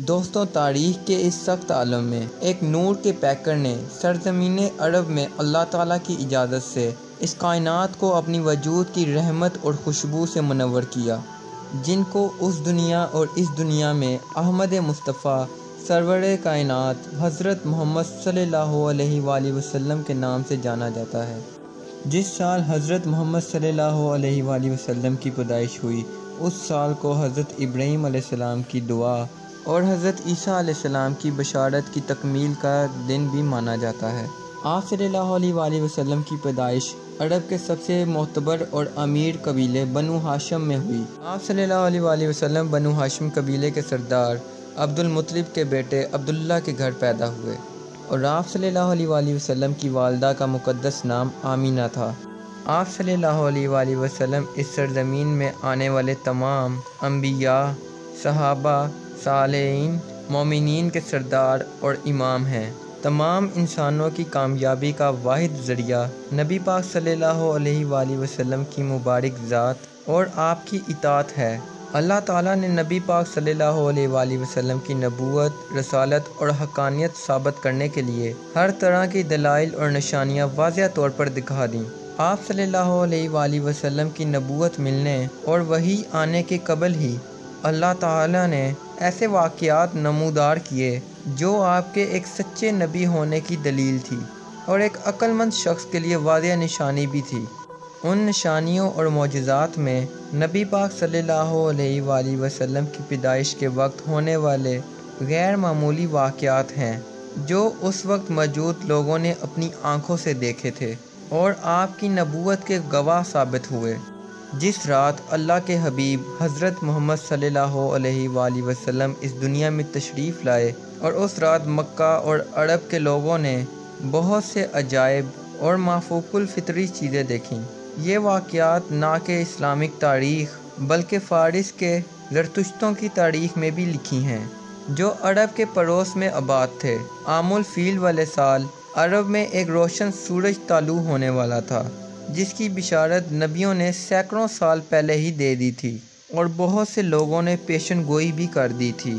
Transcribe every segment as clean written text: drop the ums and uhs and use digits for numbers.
دوستوں، تاریخ کے اس سخت عالم میں ایک نور کے پیکر نے سرزمین عرب میں اللہ تعالیٰ کی اجازت سے اس کائنات کو اپنی وجود کی رحمت اور خوشبو سے منور کیا، جن کو اس دنیا اور اس دنیا میں احمد مصطفیٰ سرور کائنات حضرت محمد صلی اللہ علیہ وآلہ وسلم کے نام سے جانا جاتا ہے۔ جس سال حضرت محمد صلی اللہ علیہ وآلہ وسلم کی پیدائش ہوئی، اس سال کو حضرت ابراہیم علیہ السلام کی دعا اور حضرت عیسیٰ علیہ السلام کی بشارت کی تکمیل کا دن بھی مانا جاتا ہے۔ آپ صلی اللہ علیہ وآلہ وسلم کی پیدائش عرب کے سب سے معتبر اور امیر قبیلے بنو ہاشم میں ہوئی۔ آپ صلی اللہ علیہ وآلہ وسلم بنو ہاشم قبیلے کے سردار عبد المطلب کے بیٹے عبداللہ کے گھر پیدا ہوئے، اور آپ صلی اللہ علیہ وآلہ وسلم کی والدہ کا مقدس نام آمینہ تھا۔ آپ صلی اللہ علیہ وآلہ وسلم اس سرزمین میں آنے والے تمام انبیاء، صحابہ، صالحین، مومنین کے سردار اور امام ہیں۔ تمام انسانوں کی کامیابی کا واحد ذریعہ نبی پاک صلی اللہ علیہ وآلہ وسلم کی مبارک ذات اور آپ کی اطاعت ہے۔ اللہ تعالیٰ نے نبی پاک صلی اللہ علیہ وآلہ وسلم کی نبوت، رسالت اور حقانیت ثابت کرنے کے لیے ہر طرح کی دلائل اور نشانیاں واضح طور پر دکھا دیں۔ آپ صلی اللہ علیہ وآلہ وسلم کی نبوت ملنے اور وحی آنے کے قبل ہی اللہ تعالیٰ نے ایسے واقعات نمودار کیے جو آپ کے ایک سچے نبی ہونے کی دلیل تھی اور ایک عقل مند شخص کے لیے واضح نشانی بھی تھی۔ ان نشانیوں اور معجزات میں نبی پاک صلی اللہ علیہ وآلہ وسلم کی پیدائش کے وقت ہونے والے غیر معمولی واقعات ہیں جو اس وقت موجود لوگوں نے اپنی آنکھوں سے دیکھے تھے اور آپ کی نبوت کے گواہ ثابت ہوئے۔ جس رات اللہ کے حبیب حضرت محمد صلی اللہ علیہ وآلہ وسلم اس دنیا میں تشریف لائے، اور اس رات مکہ اور عرب کے لوگوں نے بہت سے عجائب اور مافوق الفطری چیزیں دیکھیں۔ یہ واقعات نہ کہ اسلامک تاریخ بلکہ فارس کے زرتشتوں کی تاریخ میں بھی لکھی ہیں، جو عرب کے پڑوس میں آباد تھے۔ عام الفیل والے سال عرب میں ایک روشن سورج طالوع ہونے والا تھا، جس کی بشارت نبیوں نے سینکڑوں سال پہلے ہی دے دی تھی اور بہت سے لوگوں نے پیشن گوئی بھی کر دی تھی۔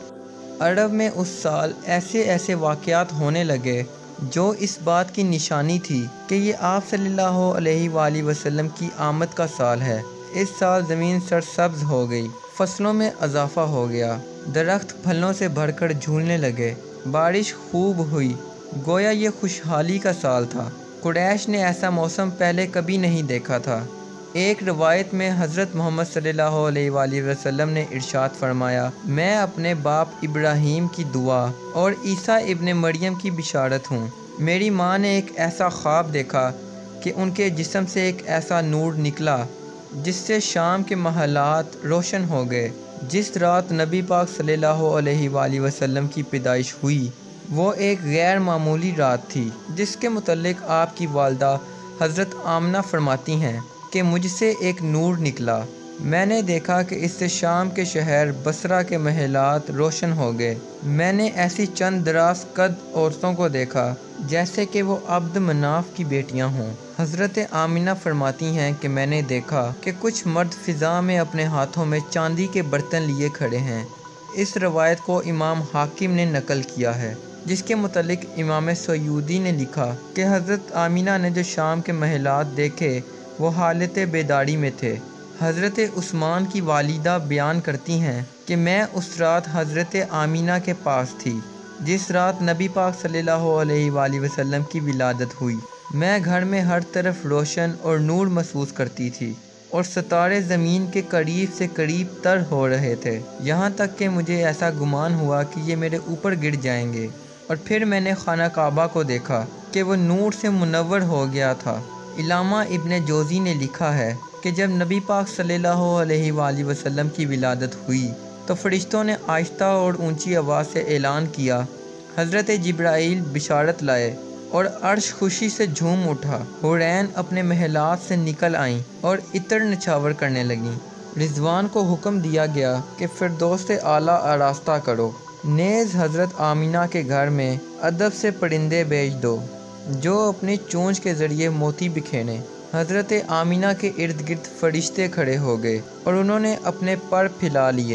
عرب میں اس سال ایسے واقعات ہونے لگے جو اس بات کی نشانی تھی کہ یہ آپ صلی اللہ علیہ وآلہ وسلم کی آمد کا سال ہے۔ اس سال زمین سرسبز ہو گئی، فصلوں میں اضافہ ہو گیا، درخت پھلوں سے بھر کر جھولنے لگے، بارش خوب ہوئی، گویا یہ خوشحالی کا سال تھا۔ قریش نے ایسا موسم پہلے کبھی نہیں دیکھا تھا۔ ایک روایت میں حضرت محمد صلی اللہ علیہ وآلہ وسلم نے ارشاد فرمایا، میں اپنے باپ ابراہیم کی دعا اور عیسیٰ ابن مریم کی بشارت ہوں۔ میری ماں نے ایک ایسا خواب دیکھا کہ ان کے جسم سے ایک ایسا نور نکلا جس سے شام کے محلات روشن ہو گئے۔ جس رات نبی پاک صلی اللہ علیہ وآلہ وسلم کی پیدائش ہوئی، وہ ایک غیر معمولی رات تھی، جس کے متعلق آپ کی والدہ حضرت آمنہ فرماتی ہیں کہ مجھ سے ایک نور نکلا۔ میں نے دیکھا کہ اس سے شام کے شہر بصرہ کے محلات روشن ہو گئے۔ میں نے ایسی چند دراز قد عورتوں کو دیکھا جیسے کہ وہ عبد مناف کی بیٹیاں ہوں۔ حضرت آمنہ فرماتی ہیں کہ میں نے دیکھا کہ کچھ مرد فضا میں اپنے ہاتھوں میں چاندی کے برتن لیے کھڑے ہیں۔ اس روایت کو امام حاکم نے نقل کیا ہے، جس کے متعلق امام سیودی نے لکھا کہ حضرت آمنہ نے جو شام کے محلات دیکھے وہ حالت بیداری میں تھے۔ حضرت عثمان کی والدہ بیان کرتی ہیں کہ میں اس رات حضرت آمنہ کے پاس تھی جس رات نبی پاک صلی اللہ علیہ وآلہ وسلم کی ولادت ہوئی۔ میں گھر میں ہر طرف روشن اور نور محسوس کرتی تھی، اور ستارے زمین کے قریب سے قریب تر ہو رہے تھے، یہاں تک کہ مجھے ایسا گمان ہوا کہ یہ میرے اوپر گر جائیں گے۔ اور پھر میں نے خانہ کعبہ کو دیکھا کہ وہ نور سے منور ہو گیا تھا۔ علامہ ابن جوزی نے لکھا ہے کہ جب نبی پاک صلی اللہ علیہ وآلہ وسلم کی ولادت ہوئی تو فرشتوں نے آہستہ اور اونچی آواز سے اعلان کیا، حضرت جبرائیل بشارت لائے، اور عرش خوشی سے جھوم اٹھا۔ حورین اپنے محلات سے نکل آئیں اور عطر نچھاور کرنے لگیں۔ رضوان کو حکم دیا گیا کہ فردوس سے اعلیٰ آراستہ کرو۔ نیز حضرت آمنہ کے گھر میں ادب سے پرندے بھیج دو جو اپنی چونچ کے ذریعے موتی بکھیریں۔ حضرت آمنہ کے ارد گرد فرشتے کھڑے ہو گئے اور انہوں نے اپنے پر پھیلا لیے۔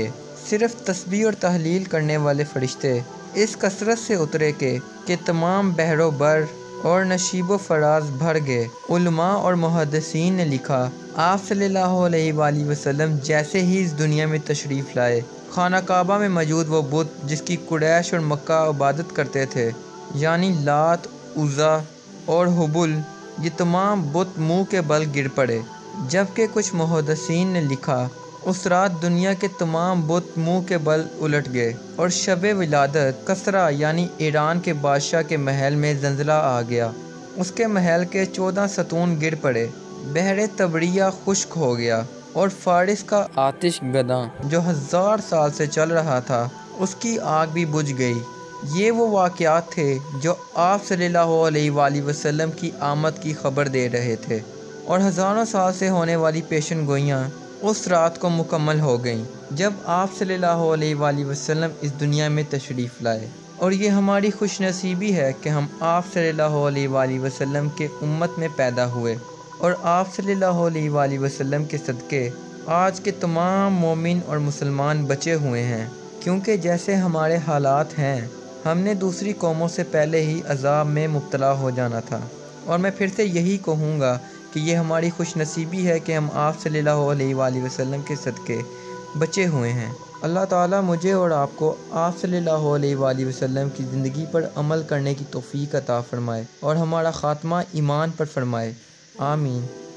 صرف تسبیح اور تحلیل کرنے والے فرشتے اس کثرت سے اترے کہ تمام بحر و بر اور نشیب و فراز بھر گئے۔ علماء اور محدثین نے لکھا، آپ صلی اللہ علیہ وآلہ وسلم جیسے ہی اس دنیا میں تشریف لائے، خانہ کعبہ میں موجود وہ بت جس کی قریش اور مکہ عبادت کرتے تھے، یعنی لات، عزا اور حبل، یہ تمام بت منہ کے بل گر پڑے۔ جبکہ کچھ محدثین نے لکھا، اس رات دنیا کے تمام بت منہ کے بل الٹ گئے اور شب ولادت کسریٰ یعنی ایران کے بادشاہ کے محل میں زلزلہ آ گیا، اس کے محل کے 14 ستون گر پڑے، بحر تبریہ خشک ہو گیا اور فارس کا آتش گداں جو 1000 سال سے چل رہا تھا اس کی آگ بھی بجھ گئی۔ یہ وہ واقعات تھے جو آپ صلی اللہ علیہ وآلہ وسلم کی آمد کی خبر دے رہے تھے، اور ہزاروں سال سے ہونے والی پیشن گوئیاں اس رات کو مکمل ہو گئیں جب آپ صلی اللہ علیہ وآلہ وسلم اس دنیا میں تشریف لائے۔ اور یہ ہماری خوش نصیبی ہے کہ ہم آپ صلی اللہ علیہ وآلہ وسلم کے امت میں پیدا ہوئے، اور آپ صلی اللہ علیہ وآلہ وسلم کے صدقے آج کے تمام مومن اور مسلمان بچے ہوئے ہیں، کیونکہ جیسے ہمارے حالات ہیں ہم نے دوسری قوموں سے پہلے ہی عذاب میں مبتلا ہو جانا تھا۔ اور میں پھر سے یہی کہوں گا کہ یہ ہماری خوش نصیبی ہے کہ ہم آپ صلی اللہ علیہ وآلہ وسلم کے صدقے بچے ہوئے ہیں۔ اللہ تعالیٰ مجھے اور آپ کو آپ صلی اللہ علیہ وآلہ وسلم کی زندگی پر عمل کرنے کی توفیق عطا فرمائے اور ہمارا خاتمہ ایمان پر فرمائے، آمین۔